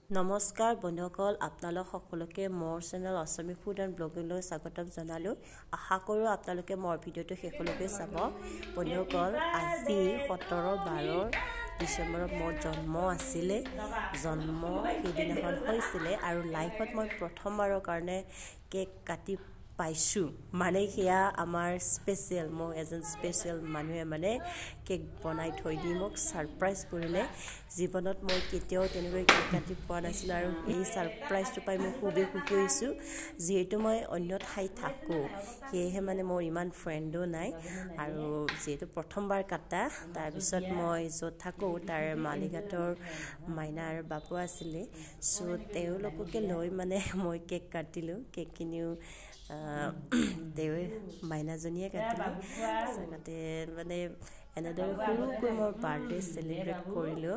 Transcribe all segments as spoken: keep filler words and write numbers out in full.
নমস্কাৰ বন্ধুসকল আপোনালোক সকলোকে মোৰ চেনেল আসামি ফুড এণ্ড ব্লগলৈ স্বাগতম জনালোঁ আশা কৰোঁ আপোনালোকে মোৰ ভিডিঅ'টো শেষলৈকে চাব বন্ধুসকল আজি সোতৰ বাৰ ডিচেম্বৰত মোৰ জন্ম আছিলে জন্ম সেইদিনাখন হৈছিলে আৰু লাইফত মই প্ৰথমবাৰৰ কাৰণে কেক কাটি পাইছোঁ মানে সেয়া আমাৰ স্পেচিয়েল মই এজন স্পেচিয়েল মানুহে মানে কেক বনাই থৈ দি মোক সাৰপ্ৰাইজ কৰিলে জীৱনত মই কেতিয়াও তেনেকৈ কেক কাটি পোৱা নাছিলোঁ আৰু এই সাৰপ্ৰাইজটো পাই মই খুবেই সুখী হৈছোঁ যিহেতু মই অন্য ঠাইত থাকোঁ সেয়েহে মানে মোৰ ইমান ফ্ৰেণ্ডো নাই আৰু যিহেতু প্ৰথমবাৰ কাটা তাৰপিছত মই য'ত থাকোঁ তাৰ মালিগাটৰ মাইনাৰ বাবু আছিলে চ' তেওঁলোককে লৈ মানে মই কেক কাটিলোঁ কেকখিনিও দেৱে মাইনাজনীয়ে কাটিলে তাতে মানে এনেদৰে সৰুকৈ মোৰ বাৰ্থডে চেলিব্ৰেট কৰিলোঁ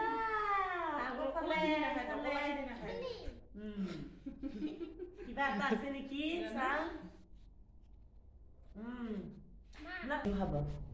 কিবা এটা আছে নেকি চাল উম না ভাব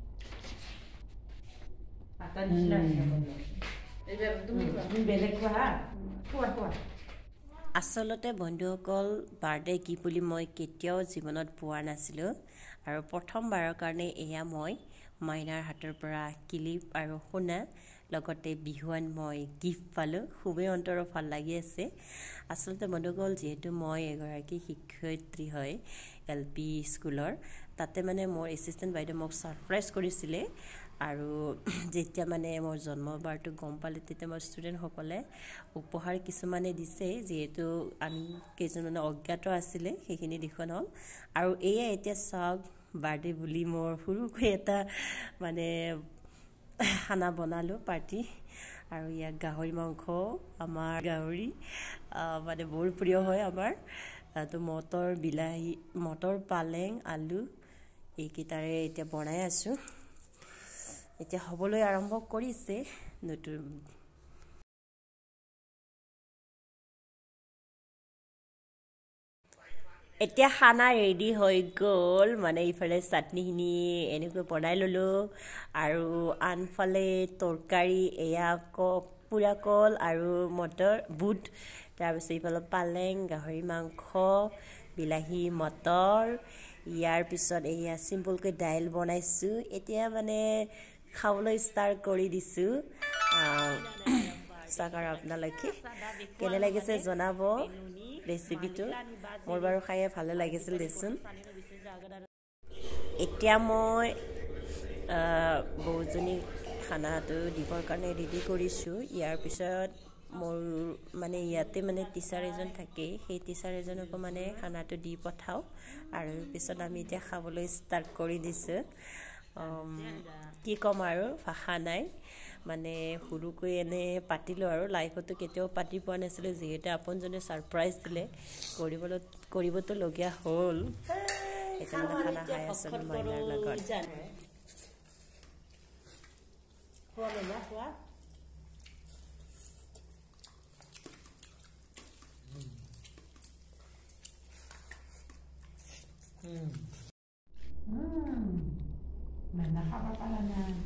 আটা নিচিনা এইবাৰ তুমি তুমি বেলেগ খোৱা খোৱা খোৱা আচলতে বন্ধুসকল বাৰ্থডে কি বুলি মই কেতিয়াও জীৱনত পোৱা নাছিলোঁ আৰু প্ৰথমবাৰৰ কাৰণে এয়া মই মাইনাৰ হাতৰ পৰা ক্লিপ আৰু সোণা লগতে বিহুৱান মই গিফ্ট পালোঁ খুবেই অন্তৰৰ ভাল লাগি আছে আচলতে বন্ধুসকল যিহেতু মই এগৰাকী শিক্ষয়িত্ৰী হয় এল পি স্কুলৰ তাতে মানে মোৰ এছিষ্টেণ্ট বাইদেউ মোক সাৰপ্ৰাইজ কৰিছিলে আৰু যেতিয়া মানে মোৰ জন্মবাৰটো গম পালে তেতিয়া মোৰ ষ্টুডেণ্টসকলে উপহাৰ কিছুমানে দিছে যিহেতু আমি কেইজনমানে অজ্ঞাত আছিলে সেইখিনি দেখুৱান হ'ল আৰু এয়া এতিয়া চাওক বাৰ্থডে বুলি মোৰ সৰুকৈ এটা মানে খানা বনালোঁ পাৰ্টি আৰু ইয়াক গাহৰি মাংস আমাৰ গাহৰি মানে বৰ প্ৰিয় হয় আমাৰ তো মটৰ বিলাহী মটৰ পালেং আলু এইকেইটাৰে এতিয়া বনাই আছোঁ এতিয়া হ'বলৈ আৰম্ভ কৰিছে নতুন এতিয়া খানা ৰেডি হৈ গ'ল মানে ইফালে চাটনিখিনি এনেকৈ বনাই ল'লোঁ আৰু আনফালে তৰকাৰী এয়া পুৰা কল আৰু মটৰ বুট তাৰপিছত ইফালে পালেং গাহৰি মাংস বিলাহী মটৰ ইয়াৰ পিছত এয়া চিম্পলকৈ দাইল বনাইছোঁ এতিয়া মানে খাবলৈ ষ্টাৰ্ট কৰি দিছোঁ চাকাৰ আপোনালোকে কেনে লাগিছে জনাব ৰেচিপিটো মোৰ বাৰু খায়ে ভালে লাগিছিল দেচোন এতিয়া মই বহুজনী খানাটো দিবৰ কাৰণে ৰেডি কৰিছোঁ ইয়াৰ পিছত মোৰ মানে ইয়াতে মানে টিচাৰ এজন থাকে সেই টিচাৰ এজনকো মানে খানাটো দি পঠাওঁ আৰু পিছত আমি এতিয়া খাবলৈ ষ্টাৰ্ট কৰি দিছোঁ কি ক'ম আৰু ভাষা নাই মানে সৰুকৈ এনে পাতিলোঁ আৰু লাইফতো কেতিয়াও পাতি পোৱা নাছিলোঁ যিহেতু আপোনজনে ছাৰপ্ৰাইজ দিলে কৰিবলৈ কৰিবতো লগীয়া হ'ল সেইকাৰণে খানা খাই আছোঁ মাইনাৰ লগত Mana apa pala na